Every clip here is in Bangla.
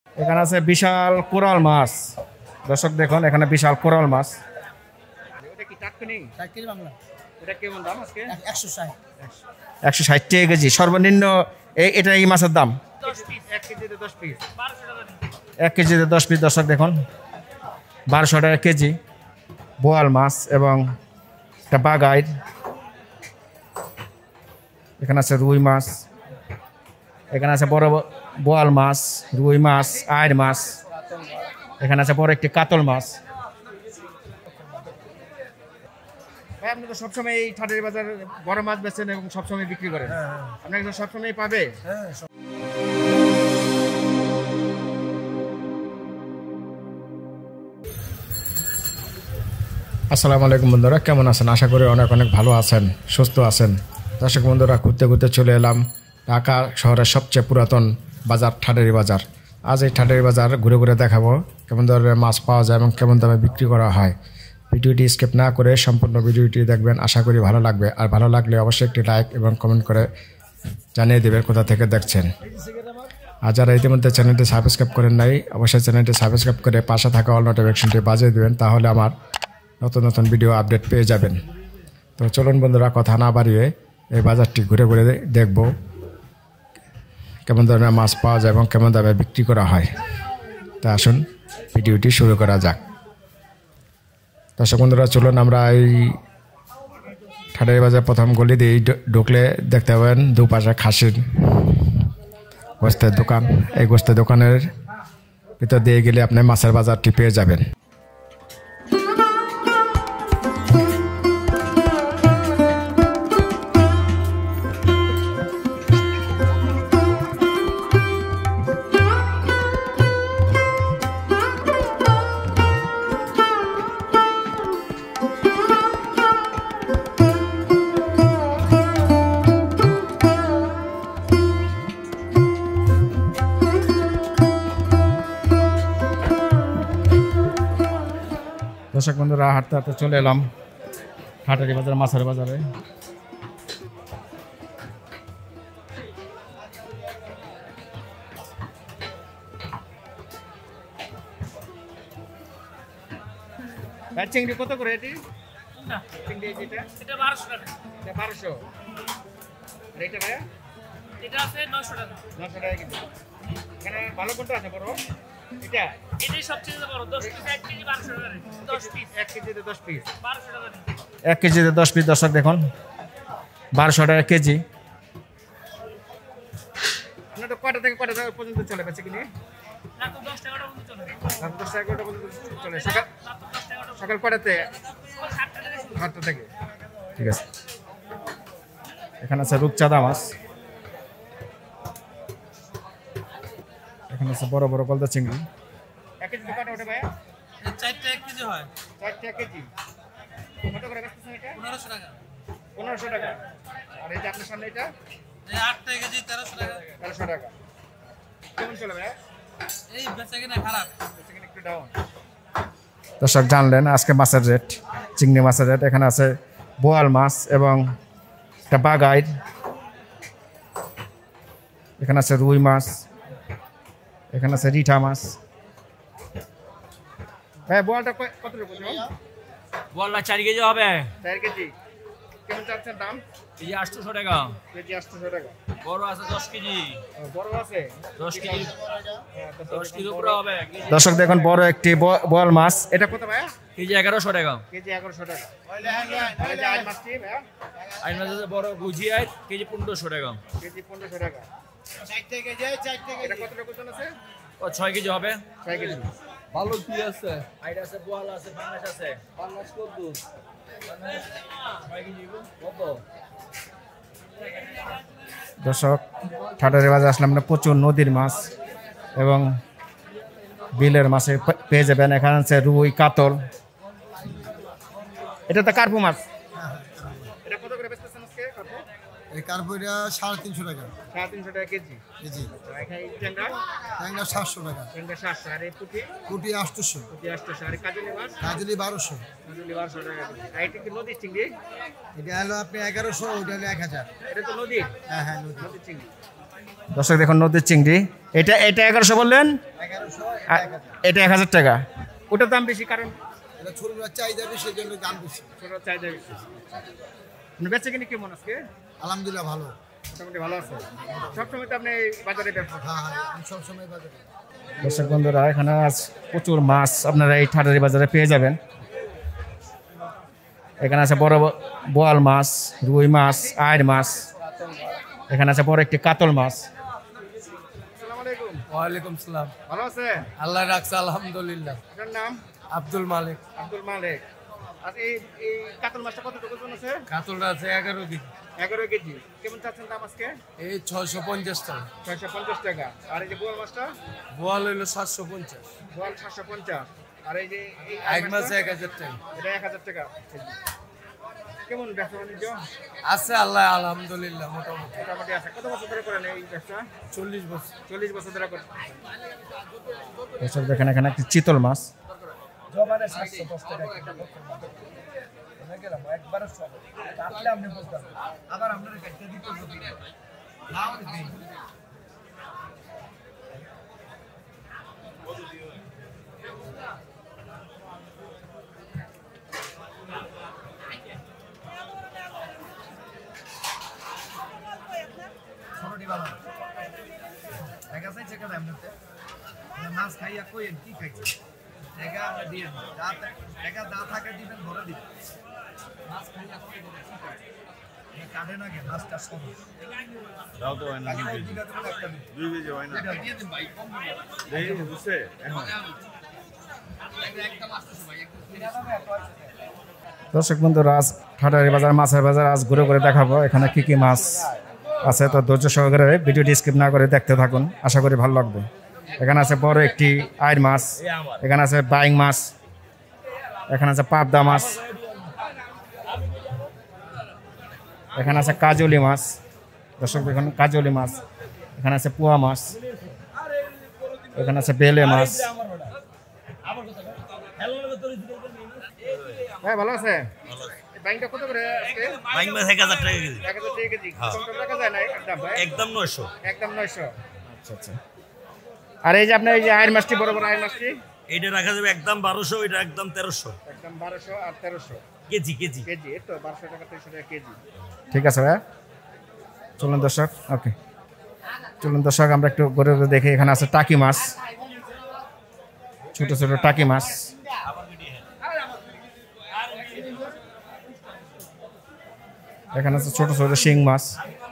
এখানে আছে বিশাল কোরাল মাছ। দর্শক দেখুন এখানে বিশাল কোরাল মাছ। এটা কি টাটকা নেই? টাটকা বাংলা। এটা কেমন দাম আজকে? 160। 160 টাকা কেজি সর্বনিম্ন। এটা এই মাছের দাম 10 পিস, 1 কেজিতে 10 পিস 1200 টাকা। 1 কেজিতে 10 পিস দর্শক দেখুন 1200 টাকা কেজি। বোয়াল মাছ এবং একটা বাগাইর। এখানে আছে রুই মাছ, এখানে আছে বড় বোয়াল মাছ, রুই মাছ, আইড় মাছ, এখানে আছে বড় একটি কাতল মাছ। ভাই আপনি তো সবসময় এই ঠাটের বাজার বড় মাছ বেচেন এবং সবসময় বিক্রি করেন, আপনাকে তো সবসময় পাবে। আসসালামু আলাইকুম বন্ধুরা, কেমন আছেন? আশা করি অনেক অনেক ভালো আছেন, সুস্থ আছেন। দর্শক বন্ধুরা, ঘুরতে ঘুরতে চলে এলাম ঢাকা শহরের সবচেয়ে পুরাতন বাজার ঠাটেরি বাজার। আজ এই ঠাটেরি বাজার ঘুরে ঘুরে দেখাবো কেমন ধরনের মাছ পাওয়া যায় এবং কেমন দামে বিক্রি করা হয়। ভিডিওটি স্কিপ না করে সম্পূর্ণ ভিডিওটি দেখবেন, আশা করি ভালো লাগবে। আর ভালো লাগলে অবশ্যই একটি লাইক এবং কমেন্ট করে জানিয়ে দেবেন কোথা থেকে দেখছেন। আর যারা ইতিমধ্যে চ্যানেলটি সাবস্ক্রাইব করেন নাই, অবশ্যই চ্যানেলটি সাবস্ক্রাইব করে পাশে থাকা অল নোটিফিকেশনটি বাজিয়ে দেবেন, তাহলে আমার নতুন নতুন ভিডিও আপডেট পেয়ে যাবেন। তো চলুন বন্ধুরা, কথা না বাড়িয়ে এই বাজারটি ঘুরে ঘুরে দেখব কেমন ধরনের মাছ পাওয়া যায় এবং কেমন দামে বিক্রি করা হয়। তা আসুন ভিডিওটি শুরু করা যাক। দর্শক বন্ধুরা, চলুন আমরা এই ঠাটেরি বাজার প্রথম গলি দিয়ে ঢুকলে দেখতে পাবেন দুপাশে খাসির গোস্তের দোকান। এই গোস্তের দোকানের ভিতর দিয়ে গেলে আপনি মাছের বাজারটি পেয়ে যাবেন। দর্শক বন্ধুরা, হাঁটতে হাঁটতে চলে এলাম ঠাটেরি বাজার মাছের বাজারে। চিংড়ি কত করে? এটি চিংড়ি এটা 1200 টাকা। এটা 1200। আর এটা ভাইয়া? এটা আছে 900 টাকা। 900 টাকা কেজি। এখানে ভালো কোনটা আছে বড়? এটা এটাই সবচেয়ে বড়। 10 পিস 1 কেজি 1200 টাকা। 10 পিস 1 কেজিতে 10 পিস 1200 টাকা। 1 কেজিতে 10 পিস দর্শক দেখুন 1200 টাকা কেজি। না তো কয়টা থেকে কয়টা পর্যন্ত চলে বেচে কিনে? রাত 10 টাকা পর্যন্ত চলে। রাত 10 টাকা পর্যন্ত চলে। সকাল কয়টাতে? 7টা থেকে। ঠিক আছে। এখানে আছে রূপচাঁদা মাছ, এখানে আছে বড় বড় গলদা চিংড়ি। 1 কেজি কয়টা ওঠে ভাইয়া? 4টা 1 কেজি হয়। 4টা 1 কেজি। কত করে বেচতেছেন এটা? 1500 টাকা। 1500 টাকা। আর এই যে আপনার সামনে এটা? এই 8টা কেজি 1300 টাকা। 1300 টাকা। কেমন চলে ভাইয়া? এই বেচাকেনা খারাপ, বেচাকেনা একটু ডাউন। দর্শক জানলেন আজকে মাছের রেট, চিংড়ি মাছের রেট। এখানে আছে বোয়াল মাছ এবং একটা বাগাইর, এখানে আছে রুই মাছ, এখানে আছে রিঠা মাছ। হ্যাঁ, বোয়ালটা কত রকম? বোয়ালটা 4 কেজি হবে। 4 কেজি। কেমন চাচ্ছেন দাম? কেজি 800 টাকা। কেজি 800 টাকা। বড় আছে 10 কেজি। বড় আছে 10 কেজি। 10 কেজি উপরে হবে। দর্শক দেখুন বড় একটি বোয়াল মাছ। এটা কত ভাইয়া? কেজি 1100 টাকা। কেজি 1100 টাকা। আর এই যে আইড় মাছটি ভাইয়া? আইড় মাছ আছে বড় গুজি আইড়, কেজি 1500 টাকা। কেজি 1500 টাকা। 4টা কেজি 4টা কেজি। এটা কত টাকা ওজন আছে? ও 6 কেজি হবে। 6 কেজি। ভালো কি আছে? আইড় আছে, বোয়াল আছে, পাঙ্গাস আছে। পাঙ্গাস কত? 6 কেজি কত? দর্শক, ঠাটেরি বাজার আসলে আমরা প্রচুর নদীর মাছ এবং বিলের মাছে পেয়ে যাবেন। এখানে আছে রুই, কাতল। এটা তো কার্পু মাছ। এটা কত করে বেচতেছেন আজকে কার্পু? এই কার্পুটা 350 টাকা। 350 টাকা কেজি। কেজি। এখানে ট্যাংরা? ট্যাংরা 700 টাকা। ট্যাংরা 700। আর এই পুঁটি? পুঁটি 800। পুঁটি 800। আর এই কাজলি মাছ? কাজলি 1200। কাজলি 1200 টাকা। আর এটা কি নদীর চিংড়ি? এটা হলো আপনি 1100, ওটা হলো 1000। এটা তো নদীর? হ্যাঁ হ্যাঁ, নদী। নদীর চিংড়ি। দর্শক দেখুন নদীর চিংড়ি এটা এটা 1100 বললেন, 1100 আর এটা 1000 টাকা। ওটার দাম বেশি কারণ এটা ছোটরা চাহিদা বেশি, সেই জন্য দাম বেশি। ছোট চাহিদা বেশি। বেচে কিনে কেমন আজকে? আলহামদুলিল্লাহ ভালো। মোটামুটি ভালো আছে। সবসময় তো আপনি এই বাজারে ব্যবসা করেন? হ্যাঁ হ্যাঁ, আমি সবসময় বাজারে। দর্শক বন্ধুরা, এখানে আজ প্রচুর মাছ আপনারা এই ঠাটারি বাজারে পেয়ে যাবেন। এখানে আছে বড় বোয়াল মাছ, রুই মাছ, আইড় মাছ, এখানে আছে বড় একটি কাতল মাছ। ওয়ালাইকুম সালাম। ভালো আছে? আল্লাহ রাখছে আলহামদুলিল্লাহ। আপনার নাম? আব্দুল মালিক। আব্দুল মালিক। আর এই এই কাতল মাছটা কতটুকু ওজন আছে? কাতলটা আছে 11 কেজি। 11 কেজি। কেমন চাচ্ছেন দাম আজকে? এই 650 টাকা। 650 টাকা। আর এই যে বোয়াল মাছটা? বোয়াল হইলো 750। বোয়াল 750। আর এই যে এই এক মাছে 1000 টাকা। এটা 1000 টাকা কেজি। কেমন ব্যবসা বাণিজ্য? আছে আল্লাহ আলহামদুলিল্লাহ মোটামুটি। মোটামুটি আছে। কত বছর ধরে করেন এই ব্যবসা? 40 বছর। 40 বছর ধরে করেন। এসব দেখেন, এখানে একটি চিতল মাছ। জমানে 710 টাকা কিলো। একবারে সব কাটলে আপনি বুঝবেন। আবার আপনার কাটতে দিতে হবে। নাও দিই। মাছ খাইয়া কইেন কি খাইছে টাকা আমরা দিয়ে টাকা দা থাকে দিবেন ভরে দিবেন মাছ খাইয়া কইেন কি খাইছে কাটে না কে মাছটা সব দাও তো হয় না 2 কেজি হয় না দিয়ে দিন ভাই কম দেই বুঝছে এখন একটা মাছ তো ভাই দর্শক বন্ধুরা, আজ ঠাটারি বাজার, মাছের বাজার আজ ঘুরে ঘুরে দেখাবো এখানে কি কি মাছ আছে। তো ধৈর্য সহকারে ভিডিওটি স্কিপ না করে দেখতে থাকুন, আশা করি ভালো লাগবে। এখানে আছে বড় একটি আইড় মাছ, এখানে আছে বাইং মাছ, এখানে আছে পাবদা মাছ, এখানে আছে কাজলি মাছ। দর্শক দেখুন, কাজলি মাছ। এখানে আছে পোয়া মাছ, এখানে আছে বেলে মাছ। ভাই ভালো আছে? বাইংটা কত করে আজকে? বাইং মাছ 1000 টাকা কেজি 1000 টাকা কেজি। কত টাকা যায় না একদম ভাই? একদম 900 একদম 900। আচ্ছা আচ্ছা। আর এই যে আপনার এই যে আইড় মাছটি, বড় বড় আইড় মাছটি, এইটা রাখা যাবে একদম 1200, এটা একদম 1300 একদম 1200 আর 1300 কেজি কেজি কেজি। এই তো 1200 টাকা 1300 টাকা কেজি। ঠিক আছে ভাই, চলুন দর্শক। ওকে, চলুন দর্শক, আমরা একটু ঘুরে ঘুরে দেখি। এখানে আছে টাকি মাছ, ছোট ছোট টাকি মাছ। এখানে আছে ছোট ছোট শিং মাছ।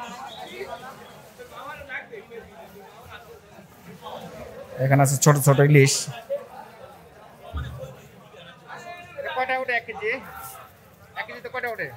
এখানে আছে ছোট ছোট ইলিশ। কয়টা ওঠে 1 কেজি? 1 কেজিতে কয়টা ওঠে?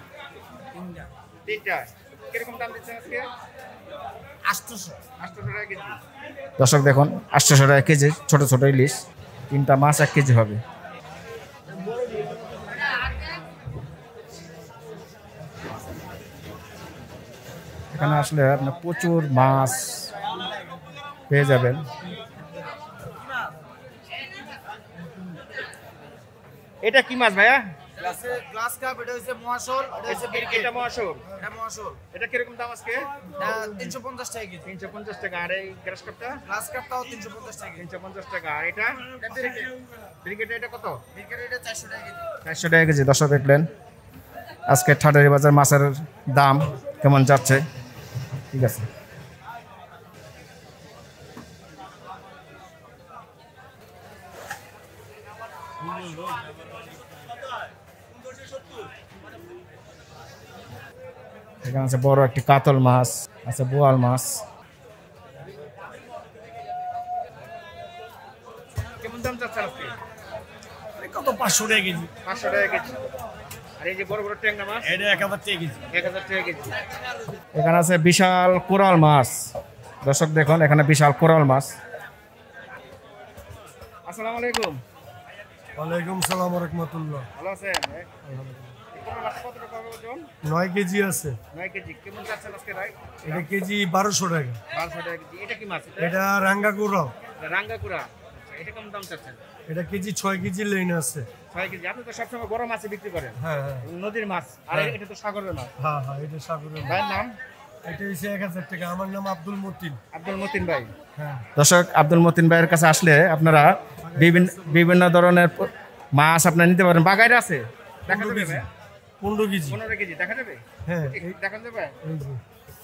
3টা। কিরকম দাম দিচ্ছেন আজকে? 800 টাকা কেজি। দর্শক দেখুন, 800 টাকা কেজি ছোট ছোট ইলিশ। 3টা মাছ 1 কেজি হবে। এখানে আসলে আপনার প্রচুর মাছ পেয়ে যাবেন। এটা কি মাছ ভাইয়া? গ্লাস কাপ, এটা হইছে মহাশোল, এটা হইছে এটা মহাশোল। এটা মহাশোল। এটা কিরকম দাম আজকে? 350 টাকা কেজি। 350 টাকা। আর এই গ্লাস কাপটা? গ্লাস কাপটাও 350 টাকা কেজি। 350 টাকা। আর এটা ব্রিকেট, এটা কত? বিকেল এটা 400 টাকা কেজি। 400 টাকা কেজি। দর্শক দেখলেন আজকে ঠাটারি বাজার মাছের দাম কেমন যাচ্ছে। ঠিক আছে, এখানে আছে বড় একটি কাতল মাছ, আছে বোয়াল মাছ। কেমন দাম যাচ্ছে আজকে? কত 500 টাকা কেজি 500 টাকা কেজি। আর এই যে বড় বড় ট্যাংরা মাছ, এটা 1000 টাকা কেজি 1000 টাকা কেজি। এখানে আছে বিশাল কোরাল মাছ। দর্শক দেখুন, এখানে বিশাল কোরাল মাছ। আসসালামু আলাইকুম। ওয়ালাইকুম সালাম রাহমাতুল্লাহ। ভালো আছেন? কোরাল মাছ কত টাকা ওজন? 9 কেজি আছে। 9 কেজি। কেমন যাচ্ছে আজকে ভাই? এটা কেজি 1200 টাকা। 1200 টাকা কেজি। এটা কি মাছ? এটা রাঙ্গাকুড়া। রাঙ্গাকুড়া। আচ্ছা, এটা কেমন দাম চাচ্ছেন? এটা কেজি 6 কেজি লেন আছে। 6 কেজি। আপনি তো সবসময় বড় মাছ বিক্রি করেন। হ্যাঁ হ্যাঁ নদীর মাছ। আর এটা তো সাগরের মাছ। হ্যাঁ হ্যাঁ, এটা সাগরের। ভাইয়ের নাম? এটা হইছে 1000 টাকা। আমার নাম আব্দুল মতিন। আব্দুল মতিন ভাই। হ্যাঁ দর্শক আব্দুল মতিন ভাইয়ের কাছে আসলে আপনারা বিভিন্ন বিভিন্ন ধরনের মাছ আপনারা নিতে পারেন। বাগাইর আছে, দেখা যাবে ভাই? 15 কেজি 15 কেজি দেখা যাবে? হ্যাঁ দেখা যাবে? এই যে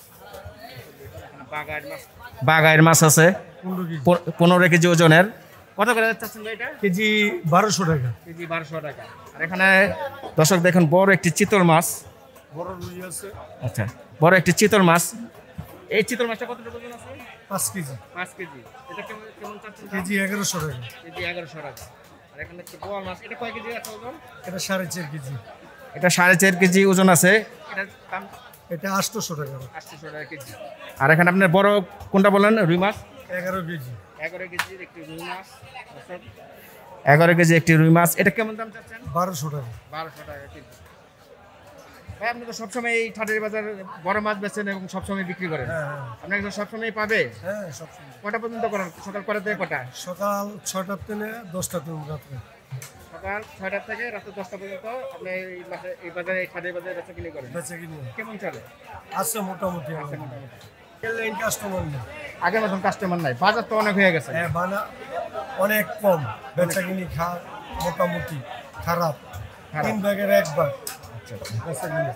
বাগাইর মাছ আছে 15 কেজি 15 কেজি ওজনের। কত করে চাচ্ছেন ভাই এটা? কেজি 1200 টাকা। কেজি 1200 টাকা। আর এখানে দর্শক দেখুন বড় একটি চিতল মাছ। বড় রুই আছে আচ্ছা, বড় একটি চিতল মাছ। এই চিতল মাছটা কতটুকু ওজন আছে? 5 কেজি 5 কেজি। এটা কেমন কেমন চাচ্ছেন? কেজি 1100 টাকা। কেজি 1100 টাকা। আর এখানে একটু বোয়াল মাছ, এটা কয় কেজি আছে ওজন? এটা 4.5 কেজি। এটা 4.5 কেজি ওজন আছে। এটার দাম এটা 800 টাকা। 800 টাকা কেজি। আর এখানে আপনার বড় কোনটা বলেন? রুই মাছ 11 কেজি। 11 কেজির একটি রুই মাছ। 11 কেজি একটি রুই মাছ। এটা কেমন দাম চাচ্ছেন? 1200 টাকা। 1200 টাকা কেজি। ভাই আপনি তো সবসময় এই ঠাটের বাজার বড় মাছ বেচেন এবং সবসময় বিক্রি করেন। হ্যাঁ আপনাকে তো সবসময় পাবে। হ্যাঁ সব সময়। কটা পর্যন্ত করেন? সকাল কটা থেকে কটা? সকাল 6টা থেকে 10টা থেকে রাত্রে। সকাল 6টা থেকে রাত 10টা পর্যন্ত আপনি এই বাজারে এই ঠাটের বাজারে বেচা কিনে করেন। বেচে কিনে কেমন চলে? আছে মোটামুটি। আছে মোটামুটি। লাইন কাস্টমার নেই। আগের মতন কাস্টমার নাই, বাজার তো অনেক হয়ে গেছে। হ্যাঁ বানা অনেক কম। বেচা কিনি মোটামুটি খারাপ। 3 ভাগের 1 ভাগ। আচ্ছা বেচা কিনি।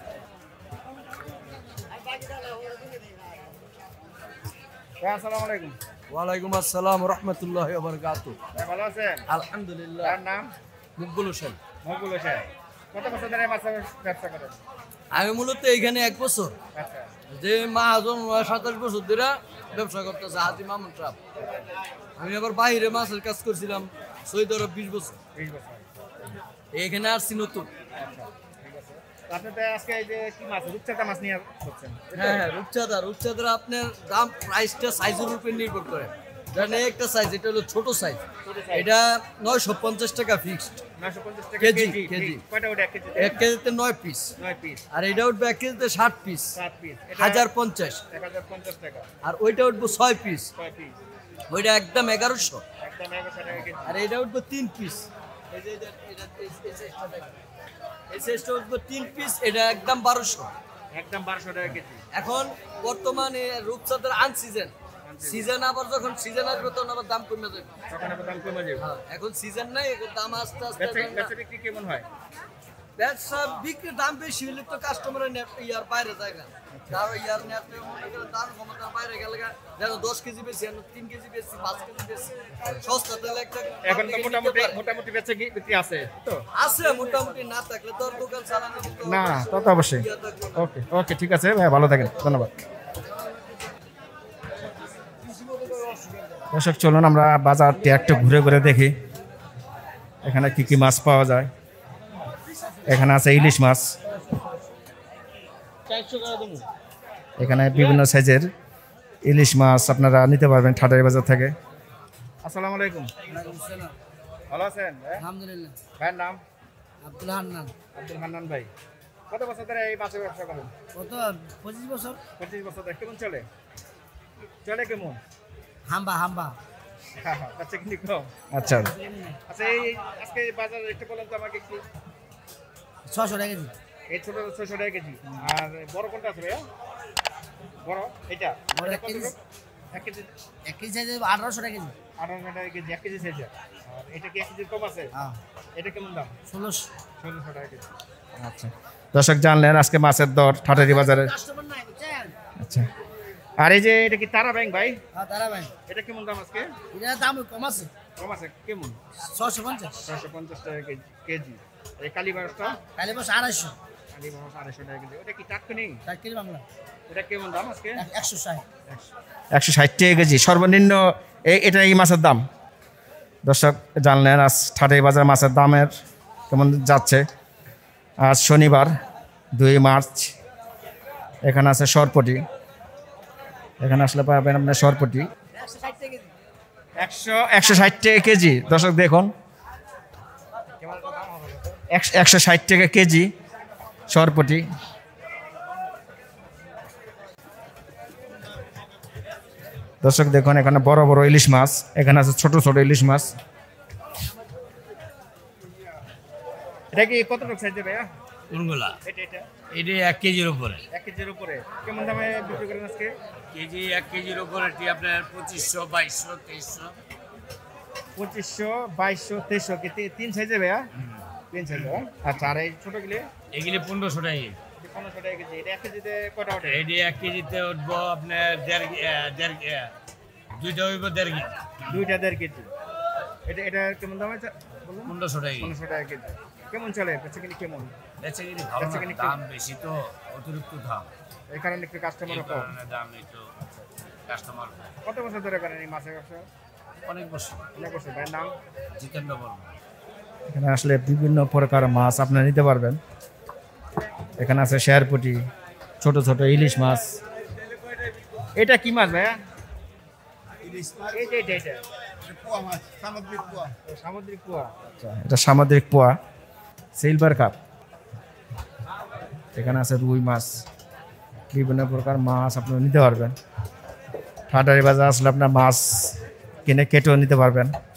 ভাই আসসালামু আলাইকুম। ওয়ালাইকুম আসসালাম রহমতুল্লাহ বারকাতুহ। ভাই ভালো আছেন? আলহামদুলিল্লাহ। তার নাম? মকবুল হোসেন। মকবুল হোসেন। কত বছর ধরে মাছের ব্যবসা করেন? আমি মূলত এইখানে 1 বছর, আচ্ছা যে মাহাজন 27 বছর ধরে ব্যবসা করতেছে হাতি মামুন সাহেব। আমি আবার বাইরে মাছের কাজ করছিলাম সৌদি আরব 20 বছর। 20 বছর। এইখানে আসছি নতুন। আচ্ছা ঠিক আছে। তো আপনি তো আজকে এই যে কি মাছ, রূপচাঁদা মাছ নিয়ে করছেন? হ্যাঁ হ্যাঁ, রূপচাঁদার আপনার দাম প্রাইসটা সাইজের উপর নির্ভর করে। জানেন একটা সাইজ, এটা হলো ছোট সাইজ, এটা 950 টাকা ফিক্সড 950 টাকা কেজি। কেজি। কেজি কয়টা ওটা 1 কেজি? 1 কেজিতে 9 পিস। 9 পিস। আর এটা উঠবে 1 কেজিতে 60 পিস, 7 পিস। এটা 1050। 1050 টাকা। আর ওইটা উঠবো 6 পিস, 6 পিস। ওইটা একদম 1100। একদম 1100 টাকা কেজি। আর এটা উঠবো 3 পিস, এই যে এই সাইজটা উঠবো 3 পিস, এটা একদম 1200। একদম 1200 টাকা কেজি। এখন বর্তমানে রূপচাঁদের আনসিজন, সিজন আবার যখন সিজন আসবে তখন আবার দাম কমে যাবে। তখন আবার দাম কমে যাবে। হ্যাঁ, এখন সিজন নাই, এখন দাম আস্তে আস্তে বেচা বিক্রি কেমন হয়? ব্যবসা বিক্রির দাম বেশি হলে তো কাস্টমারের ইয়ার বাইরে যায় না। তারও ইয়ার নেট দাম ক্ষমতার বাইরে গেলে যেন 10 কেজি বেশি, 3 কেজি বেশি, 5 কেজি বেশি সস্তা তেলে একটা। এখন তো মোটামুটি বেচা বিক্রি আছে তো? আছে মোটামুটি, না থাকলে তো আর দোকান চালানো না, তা তো অবশ্যই। ওকে ওকে ঠিক আছে ভাই, ভালো থাকেন, ধন্যবাদ। দর্শক চলুন আমরা বাজারটি একটু ঘুরে ঘুরে দেখি এখানে কি কি মাছ পাওয়া যায়। এখানে আছে ইলিশ মাছ, এখানে বিভিন্ন সাইজের ইলিশ মাছ আপনারা নিতে পারবেন ঠাটারি বাজার থেকে। আসসালামু আলাইকুম। ভালো আছেন? আলহামদুলিল্লাহ। ভাইয়ের নাম? আব্দুল হান্নান। আব্দুল হান্নান ভাই। কত বছর ধরে এই মাছের ব্যবসা করেন? কত? 25 বছর। 25 বছর ধরে। কেমন চলে? চলে কেমন? হাম্বা। আচ্ছা কিন্তু কম। আচ্ছা আচ্ছা, এই আজকে বাজার একটু বলেন তো আমাকে একটু। 600 টাকা কেজি। এই ছোট 600 টাকা কেজি। আর বড় কোনটা আছে ভাইয়া? বড় এটা? বড় এটা 1 কত কেজি। করে? 1 কেজি 1 কেজি সাইজে 1800 টাকা কেজি। 18 টাকা কেজি, 1 কেজি সাইজ। আর এটা কি 1 কেজির কম আছে? হ্যাঁ। এটা কেমন দাম? 1600 টাকা কেজি। আচ্ছা দর্শক জানলেন আজকে মাছের দর ঠাটারি বাজারে। কাস্টমার নাই বুঝছেন? আচ্ছা, আর এই যে এটা কি তারা ব্যাংক ভাই? হ্যাঁ তারা ভাই, এটা কেমন দাম আজকে? এটা দাম কম আছে। কম আছে কেমন? 650। 650 টাকা কেজি। এই কালীবারসটা? কালি বস 250। কালীবারস 250 টাকা কেজি। ওটা কি টাটকানি? টাটকিরি বাংলা। এটা কেমন দাম আজকে? 160। 160 টাকা কেজি সর্বনিম্ন। এটা এই মাছের দাম। দর্শক জানলেন আজ ঠাটারি বাজার মাছের দামের কেমন যাচ্ছে। আজ শনিবার 2 মার্চ। এখানে আছে সরপটি, এখানে আসলে পাবেন আপনার সরপটি 160 টাকা কেজি। দর্শক দেখুন 160 টাকা কেজি সরপটি। দর্শক দেখুন এখানে বড় বড় ইলিশ মাছ, এখানে আছে ছোট ছোট ইলিশ মাছ। এটা কি কতটুকু সাইজের ভাইয়া? কোনগুলা এটা এটা এটি 1 কেজির উপরে 1 কেজির উপরে কেমন দামে বিক্রি করেন আজকে? কেজি 1 কেজির উপরে এটি আপনার 2500 2200 2300 2500 2200 2300 কি তিন সাইজে ভাইয়া? তিন সাইজে। আচ্ছা, আর এই ছোট গুলি? এগুলি 1500 টাকা 1500 টাকা কেজি। এটা 1 কেজিতে কয়টা ওঠে? এটি 1 কেজিতে উঠবো আপনার দুইটা হইব 1.5 কেজি। দুইটা 1.5 কেজি। এটা এটা কেমন দাম আছে বলুন? 1500 টাকা 1500 টাকা কেজি। কেমন চলে বেচাকেনি কেমন? বেচাকেনি ভালো না, বেচাকেনি দাম বেশি তো, অতিরিক্ত দাম, এই কারণে একটু কাস্টমার এই কম। কারণে দাম একটু কাস্টমার কত বছর ধরে করেন এই মাছের ব্যবসা? অনেক বছর। অনেক বছর। ভাইয়ের নাম? জিতেন্দ্র বর্মা। এখানে আসলে বিভিন্ন প্রকার মাছ আপনারা নিতে পারবেন। এখানে আছে শেয়ারপুটি, ছোট ছোট ইলিশ মাছ। এটা কি মাছ ভাইয়া? এই যে এটা সামুদ্রিক পোয়া। আচ্ছা, এটা সামুদ্রিক পোয়া, সিলভার কাপ। এখানে আছে রুই মাছ, বিভিন্ন প্রকার মাছ আপনারা নিতে পারবেন। ঠাডারি বাজার আসলে আপনার মাছ কিনে কেটেও নিতে পারবেন।